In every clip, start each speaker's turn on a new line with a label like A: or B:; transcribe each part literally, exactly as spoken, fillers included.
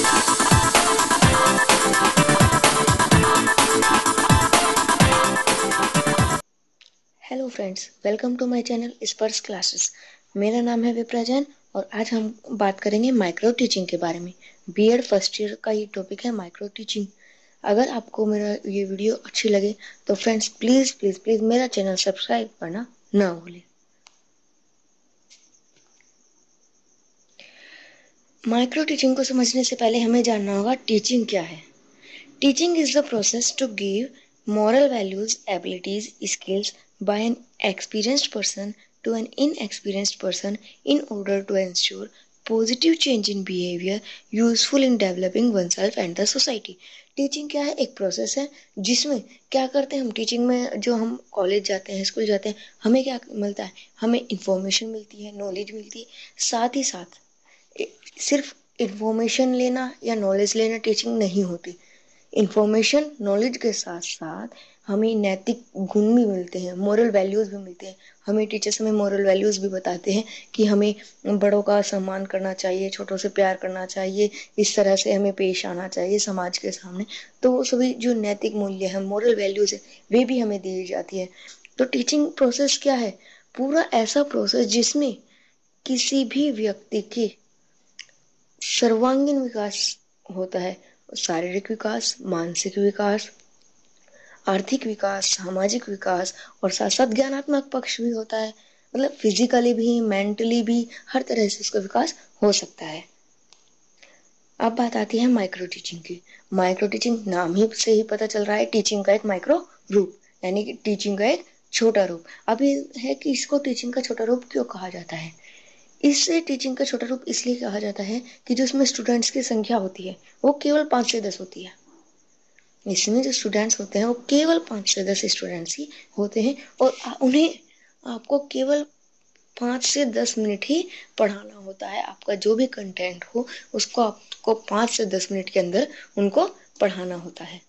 A: Hello friends, welcome to my channel Sparsh classes. मेरा नाम है विप्रा जैन और आज हम बात करेंगे माइक्रो टीचिंग के बारे में। बीएड फर्स्ट ईयर का ये टॉपिक है माइक्रो टीचिंग। अगर आपको मेरा ये वीडियो अच्छी लगे तो फ्रेंड्स प्लीज़ प्लीज़ प्लीज़ मेरा चैनल सब्सक्राइब करना ना भूलें। माइक्रो टीचिंग को समझने से पहले हमें जानना होगा टीचिंग क्या है। Teaching is the process to give moral values, abilities, skills by an experienced person to an inexperienced person in order to ensure positive change in behavior useful in developing oneself and the society. Teaching क्या है? एक process है जिसमें क्या करते हैं हम teaching में, जो हम कॉलेज जाते हैं, स्कूल जाते हैं, हमें क्या मिलता है? हमें इंफॉर्मेशन मिलती है, नॉलेज मिलती है। साथ ही साथ सिर्फ इंफॉर्मेशन लेना या नॉलेज लेना टीचिंग नहीं होती। इंफॉर्मेशन नॉलेज के साथ साथ हमें नैतिक गुण भी मिलते हैं, मोरल वैल्यूज़ भी मिलते हैं। हमें टीचर्स हमें मोरल वैल्यूज़ भी बताते हैं कि हमें बड़ों का सम्मान करना चाहिए, छोटों से प्यार करना चाहिए, इस तरह से हमें पेश आना चाहिए समाज के सामने। तो वो सभी जो नैतिक मूल्य है, मोरल वैल्यूज़ है, वे भी हमें दी जाती है। तो टीचिंग प्रोसेस क्या है? पूरा ऐसा प्रोसेस जिसमें किसी भी व्यक्ति की सर्वांगीण विकास होता है। शारीरिक विकास, मानसिक विकास, आर्थिक विकास, सामाजिक विकास और साथ साथ ज्ञानात्मक पक्ष भी होता है। मतलब फिजिकली भी, मेंटली भी, हर तरह से उसका विकास हो सकता है। अब बात आती है माइक्रो टीचिंग की। माइक्रो टीचिंग नाम ही से ही पता चल रहा है, टीचिंग का एक माइक्रो रूप, यानी कि टीचिंग का एक छोटा रूप। अब ये है कि इसको टीचिंग का छोटा रूप क्यों कहा जाता है? इससे टीचिंग का छोटा रूप इसलिए कहा जाता है कि जो इसमें स्टूडेंट्स की संख्या होती है वो केवल पाँच से दस होती है। इसमें जो स्टूडेंट्स होते हैं वो केवल पाँच से दस स्टूडेंट्स ही होते हैं और उन्हें आपको केवल पाँच से दस मिनट ही पढ़ाना होता है। आपका जो भी कंटेंट हो उसको आपको पाँच से दस मिनट के अंदर उनको पढ़ाना होता है।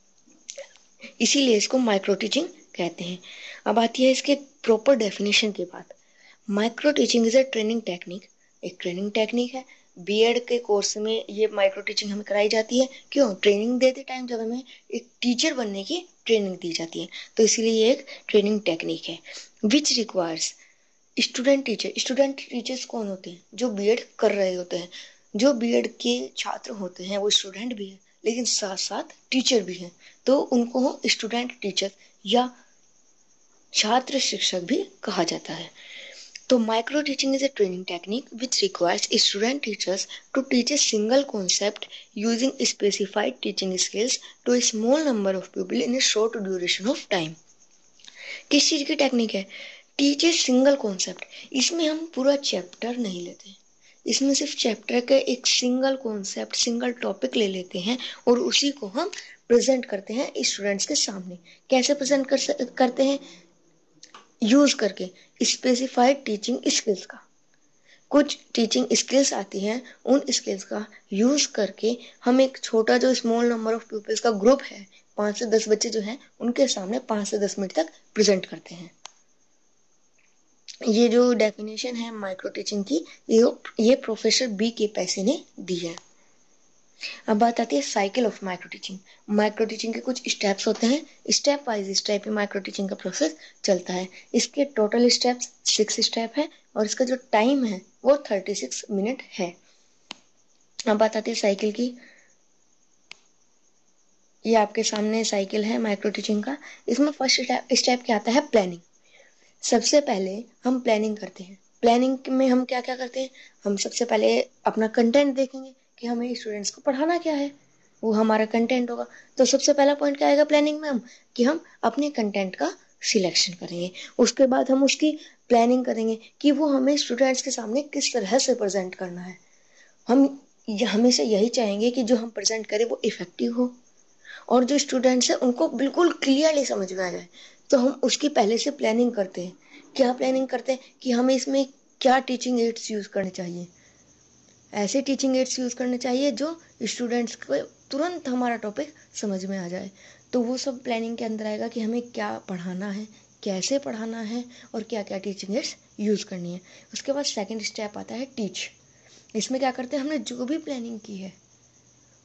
A: इसीलिए इसको माइक्रो टीचिंग कहते हैं। अब आती है इसके प्रॉपर डेफिनेशन की बात। Micro teaching is a training technique. एक ट्रेनिंग टेक्निक है। बीएड के कोर्स में ये माइक्रो टीचिंग हमें कराई जाती है। क्यों? ट्रेनिंग देते टाइम जब हमें एक टीचर बनने की ट्रेनिंग दी जाती है, तो इसलिए ये एक ट्रेनिंग टेक्निक है। Which requires student teacher. Student teachers कौन होते हैं? जो बीएड कर रहे होते हैं। जो बीएड के छात्र होते हैं वो स्टूडेंट भी है, लेकिन साथ साथ टीचर भी हैं, तो उनको स्टूडेंट टीचर या छात्र शिक्षक भी कहा जाता है। तो micro teaching is a training technique which requires student teachers to teach a single concept using specified teaching skills to a small number of people in a short duration of time. किस चीज की technique है? Teach a single concept. इसमें हम पूरा chapter नहीं लेते, इसमें सिर्फ चैप्टर का एक सिंगल कॉन्सेप्ट, सिंगल टॉपिक ले लेते हैं और उसी को हम प्रेजेंट करते हैं स्टूडेंट्स के सामने। कैसे प्रेजेंट कर करते हैं? यूज करके स्पेसिफाइड टीचिंग स्किल्स का। कुछ टीचिंग स्किल्स आती हैं, उन स्किल्स का यूज करके हम एक छोटा जो स्मॉल नंबर ऑफ पीपल्स का ग्रुप है, पाँच से दस बच्चे जो हैं, उनके सामने पाँच से दस मिनट तक प्रेजेंट करते हैं। ये जो डेफिनेशन है माइक्रो टीचिंग की, ये ये प्रोफेसर बी के पैसे ने दी है। अब बात आती है cycle of micro teaching. Micro teaching के कुछ स्टेप्स होते हैं। स्टेप वाइज इस टाइप में माइक्रो टीचिंग का प्रोसेस चलता है। इसके टोटल स्टेप्स सिक्स स्टेप है और इसका जो टाइम है वो थर्टी सिक्स मिनट है। अब बात आती है साइकिल की। ये आपके सामने साइकिल है माइक्रो टीचिंग का। इसमें फर्स्ट स्टेप क्या आता है? प्लानिंग। सबसे पहले हम प्लानिंग करते हैं। प्लानिंग में हम क्या क्या करते हैं? हम सबसे पहले अपना कंटेंट देखेंगे कि हमें स्टूडेंट्स को पढ़ाना क्या है, वो हमारा कंटेंट होगा। तो सबसे पहला पॉइंट क्या आएगा प्लानिंग में? हम कि हम अपने कंटेंट का सिलेक्शन करेंगे। उसके बाद हम उसकी प्लानिंग करेंगे कि वो हमें स्टूडेंट्स के सामने किस तरह से प्रेजेंट करना है। हम हमेशा यही चाहेंगे कि जो हम प्रेजेंट करें वो इफेक्टिव हो और जो स्टूडेंट्स हैं उनको बिल्कुल क्लियरली समझ में आ जाए। तो हम उसकी पहले से प्लानिंग करते हैं। क्या प्लानिंग करते हैं? कि हमें इसमें क्या टीचिंग एड्स यूज़ करने चाहिए। ऐसे टीचिंग एड्स यूज़ करने चाहिए जो स्टूडेंट्स को तुरंत हमारा टॉपिक समझ में आ जाए। तो वो सब प्लानिंग के अंदर आएगा कि हमें क्या पढ़ाना है, कैसे पढ़ाना है और क्या क्या टीचिंग एड्स यूज़ करनी है। उसके बाद सेकेंड स्टेप आता है टीच। इसमें क्या करते हैं? हमने जो भी प्लानिंग की है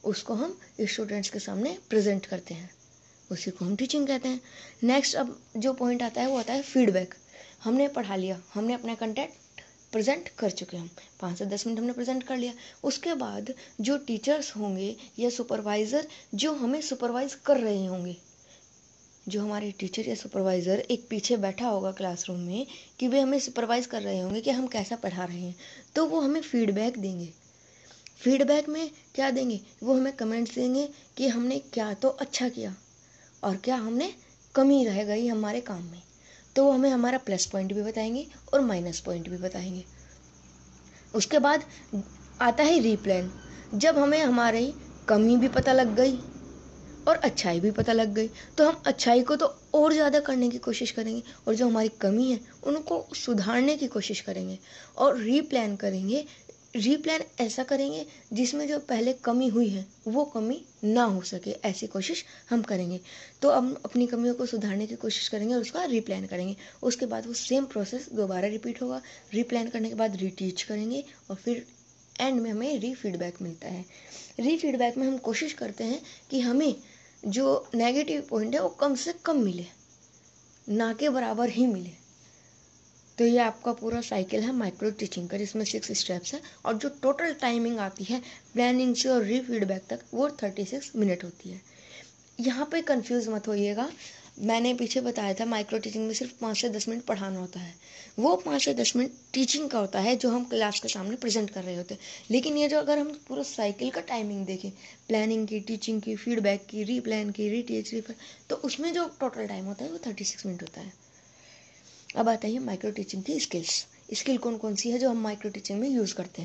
A: उसको हम स्टूडेंट्स के सामने प्रेजेंट करते हैं, उसी को हम टीचिंग कहते हैं। नेक्स्ट अब जो पॉइंट आता है वो आता है फीडबैक। हमने पढ़ा लिया, हमने अपना कंटेंट प्रेजेंट कर चुके, हम पाँच से दस मिनट हमने प्रेजेंट कर लिया। उसके बाद जो टीचर्स होंगे या सुपरवाइज़र जो हमें सुपरवाइज कर रहे होंगे, जो हमारे टीचर या सुपरवाइज़र एक पीछे बैठा होगा क्लासरूम में कि वे हमें सुपरवाइज कर रहे होंगे कि हम कैसा पढ़ा रहे हैं, तो वो हमें फीडबैक देंगे। फीडबैक में क्या देंगे, वो हमें कमेंट्स देंगे कि हमने क्या तो अच्छा किया और क्या हमने कमी रह गई हमारे काम में, तो वो हमें हमारा प्लस पॉइंट भी बताएंगे और माइनस पॉइंट भी बताएंगे। उसके बाद आता है रीप्लान, जब हमें हमारी कमी भी पता लग गई और अच्छाई भी पता लग गई, तो हम अच्छाई को तो और ज़्यादा करने की कोशिश करेंगे और जो हमारी कमी है उनको सुधारने की कोशिश करेंगे और रीप्लान करेंगे। रीप्लान ऐसा करेंगे जिसमें जो पहले कमी हुई है वो कमी ना हो सके, ऐसी कोशिश हम करेंगे। तो हम अपनी कमियों को सुधारने की कोशिश करेंगे और उसका रीप्लान करेंगे। उसके बाद वो सेम प्रोसेस दोबारा रिपीट होगा। रीप्लान करने के बाद रीटीच करेंगे और फिर एंड में हमें री फीडबैक मिलता है। री फीडबैक में हम कोशिश करते हैं कि हमें जो नेगेटिव पॉइंट है वो कम से कम मिले, ना के बराबर ही मिले। तो ये आपका पूरा साइकिल है माइक्रो टीचिंग का, जिसमें सिक्स स्टेप्स हैं और जो टोटल टाइमिंग आती है प्लानिंग से और री फीडबैक तक वो थर्टी सिक्स मिनट होती है। यहाँ पे कंफ्यूज मत होइएगा, मैंने पीछे बताया था माइक्रो टीचिंग में सिर्फ पाँच से दस मिनट पढ़ाना होता है, वो पाँच से दस मिनट टीचिंग का होता है जो हम क्लास के सामने प्रेजेंट कर रहे होते हैं। लेकिन ये जो अगर हम पूरा साइकिल का टाइमिंग देखें, प्लानिंग की, टीचिंग की, फीडबैक की, री प्लान की, री टीच, री, तो उसमें जो टोटल टाइम होता है वो थर्टी सिक्स मिनट होता है। अब आता है माइक्रो टीचिंग की स्किल्स। स्किल कौन कौन सी है जो हम माइक्रो टीचिंग में यूज़ करते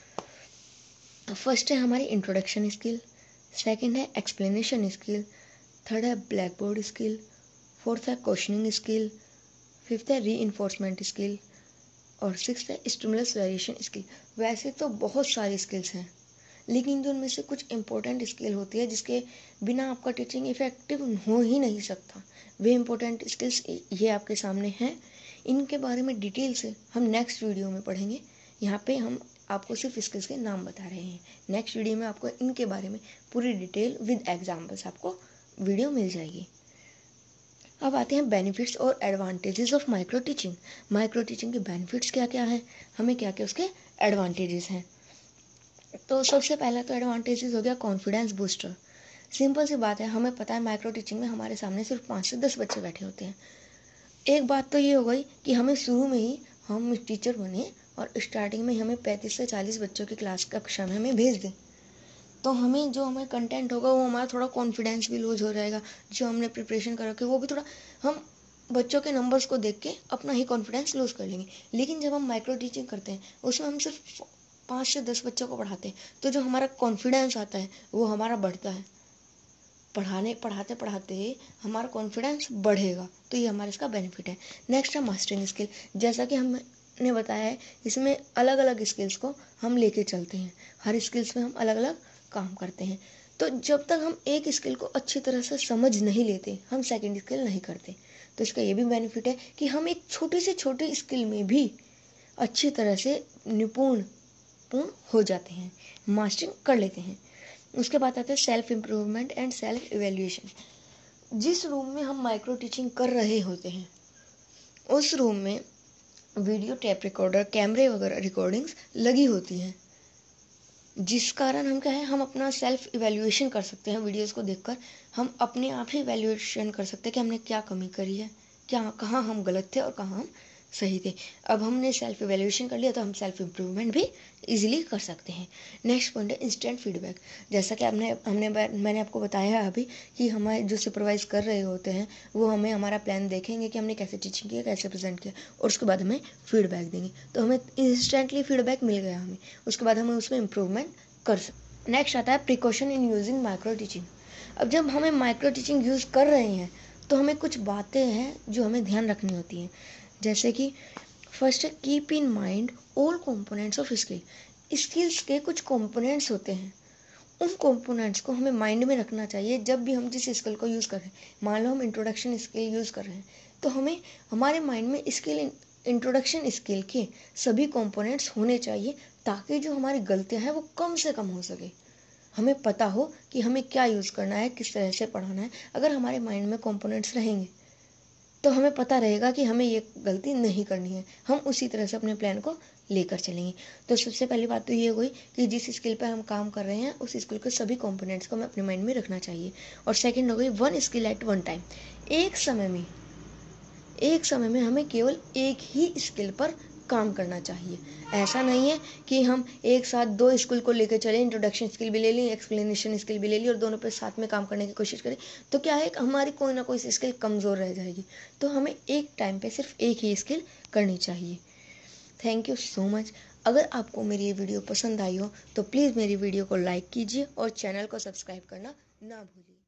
A: हैं। फर्स्ट है हमारी इंट्रोडक्शन स्किल, सेकंड है एक्सप्लेनेशन स्किल, थर्ड है ब्लैक बोर्ड स्किल, फोर्थ है क्वेश्चनिंग स्किल, फिफ्थ है री इन्फोर्समेंट स्किल और सिक्स है स्टिमुलस वेरिएशन स्किल। वैसे तो बहुत सारी स्किल्स हैं, लेकिन जो उनमें से कुछ इंपॉर्टेंट स्किल होती है जिसके बिना आपका टीचिंग इफेक्टिव हो ही नहीं सकता, वे इंपॉर्टेंट स्किल्स ये आपके सामने हैं। इनके बारे में डिटेल से हम नेक्स्ट वीडियो में पढ़ेंगे। यहाँ पे हम आपको सिर्फ स्किल्स के नाम बता रहे हैं, नेक्स्ट वीडियो में आपको इनके बारे में पूरी डिटेल विद एग्जाम्पल्स आपको वीडियो मिल जाएगी। अब आते हैं बेनिफिट्स और advantages of micro teaching. Micro teaching के बेनिफिट्स क्या क्या हैं, हमें क्या क्या उसके एडवांटेजेस हैं। तो सबसे पहला तो एडवांटेजेस हो गया कॉन्फिडेंस बूस्टर। सिंपल सी बात है, हमें पता है माइक्रो टीचिंग में हमारे सामने सिर्फ पाँच से दस बच्चे बैठे होते हैं। एक बात तो ये हो गई कि हमें शुरू में ही हम टीचर बने और स्टार्टिंग में हमें पैंतीस से चालीस बच्चों की क्लास कक्षा में हमें भेज दें, तो हमें जो हमें कंटेंट होगा वो हमारा थोड़ा कॉन्फिडेंस भी लूज हो जाएगा। जो हमने प्रिपरेशन कर रखे वो भी थोड़ा, हम बच्चों के नंबर्स को देख के अपना ही कॉन्फिडेंस लूज कर लेंगे। लेकिन जब हम माइक्रो टीचिंग करते हैं उसमें हम सिर्फ पाँच से दस बच्चों को पढ़ाते हैं, तो जो हमारा कॉन्फिडेंस आता है वो हमारा बढ़ता है। पढ़ाने पढ़ाते पढ़ाते हमारा कॉन्फिडेंस बढ़ेगा, तो ये हमारा इसका बेनिफिट है। नेक्स्ट है मास्टरिंग स्किल। जैसा कि हमने बताया है, इसमें अलग अलग स्किल्स को हम लेके चलते हैं, हर स्किल्स में हम अलग अलग काम करते हैं। तो जब तक हम एक स्किल को अच्छी तरह से समझ नहीं लेते, हम सेकंड स्किल नहीं करते। तो इसका ये भी बेनिफिट है कि हम एक छोटी से छोटी स्किल में भी अच्छी तरह से निपुण पूर्ण हो जाते हैं, मास्टरिंग कर लेते हैं। उसके बाद आता है self improvement and self evaluation. जिस रूम में हम माइक्रो टीचिंग कर रहे होते हैं उस रूम में वीडियो टेप रिकॉर्डर, कैमरे वगैरह रिकॉर्डिंग्स लगी होती हैं, जिस कारण हम क्या है, हम अपना सेल्फ इवेल्युएशन कर सकते हैं। वीडियोस को देखकर हम अपने आप ही इवेल्युएशन कर सकते हैं कि हमने क्या कमी करी है, क्या कहाँ हम गलत थे और कहाँ हम सही थे। अब हमने सेल्फ इवेल्युएशन कर लिया तो हम सेल्फ इम्प्रूवमेंट भी इजीली कर सकते हैं। नेक्स्ट पॉइंट है इंस्टेंट फीडबैक। जैसा कि आपने हमने मैंने आपको बताया है अभी कि हमारे जो सुपरवाइज कर रहे होते हैं वो हमें हमारा प्लान देखेंगे कि हमने कैसे टीचिंग किया, कैसे प्रेजेंट किया, और उसके बाद हमें फीडबैक देंगे। तो हमें इंस्टेंटली फीडबैक मिल गया हमें, उसके बाद हमें उसमें इम्प्रूवमेंट कर सकते। नेक्स्ट आता है precaution in using micro teaching. अब जब हमें माइक्रो टीचिंग यूज़ कर रहे हैं तो हमें कुछ बातें हैं जो हमें ध्यान रखनी होती हैं। जैसे कि फर्स्ट है keep in mind all components of skill. Skills के कुछ कंपोनेंट्स होते हैं, उन कंपोनेंट्स को हमें माइंड में रखना चाहिए जब भी हम जिस स्किल को यूज़ कर रहे हैं। मान लो हम इंट्रोडक्शन स्किल यूज़ कर रहे हैं तो हमें हमारे माइंड में स्किल इंट्रोडक्शन स्किल के सभी कंपोनेंट्स होने चाहिए, ताकि जो हमारी गलतियां हैं वो कम से कम हो सके। हमें पता हो कि हमें क्या यूज़ करना है, किस तरह से पढ़ाना है। अगर हमारे माइंड में कंपोनेंट्स रहेंगे तो हमें पता रहेगा कि हमें ये गलती नहीं करनी है, हम उसी तरह से अपने प्लान को लेकर चलेंगे। तो सबसे पहली बात तो ये हुई कि जिस स्किल पर हम काम कर रहे हैं उस स्किल के सभी कंपोनेंट्स को हमें अपने माइंड में रखना चाहिए। और सेकंड हो गई one skill at one time. एक समय में एक समय में हमें केवल एक ही स्किल पर काम करना चाहिए। ऐसा नहीं है कि हम एक साथ दो स्किल को लेकर चलें, इंट्रोडक्शन स्किल भी ले ली, एक्सप्लेनेशन स्किल भी ले ली और दोनों पे साथ में काम करने की कोशिश करें, तो क्या है हमारी कोई ना कोई स्किल कमज़ोर रह जाएगी। तो हमें एक टाइम पे सिर्फ एक ही स्किल करनी चाहिए। Thank you so much. अगर आपको मेरी ये वीडियो पसंद आई हो तो प्लीज़ मेरी वीडियो को लाइक कीजिए और चैनल को सब्सक्राइब करना ना भूलिए।